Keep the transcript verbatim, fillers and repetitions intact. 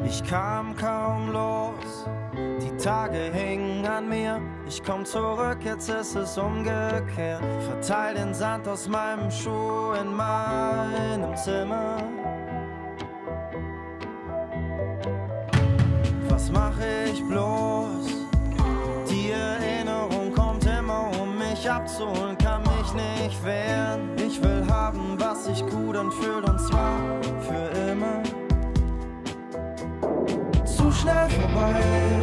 Ich kam kaum los, die Tage hingen an mir. Ich komm zurück, jetzt ist es umgekehrt. Verteil den Sand aus meinem Schuh in meinem Zimmer. Was mach ich bloß? Die Erinnerung kommt immer, um mich abzuholen, kann mich nicht wehren. Ich will haben, was sich gut anfühlt, und zwar für immer. Zu schnell vorbei.